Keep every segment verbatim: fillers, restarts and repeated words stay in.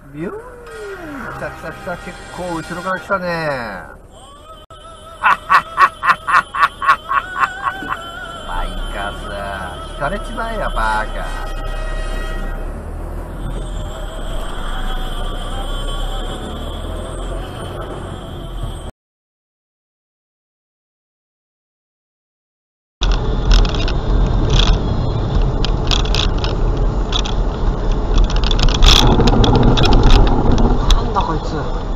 ビューン。来た来た来た、結構後ろから来たね。バイカス、引かれちまえや、バーカ。 なんだこいつ。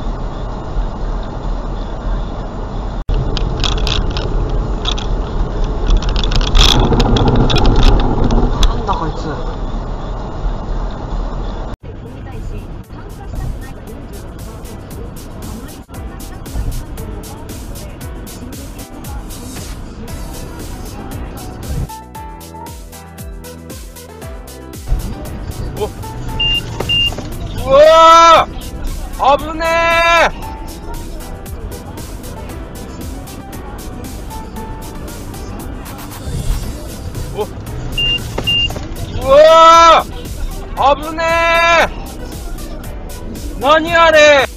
なんだこいつ。 うわー、危ねー。おうわー、危ねー。何あれ。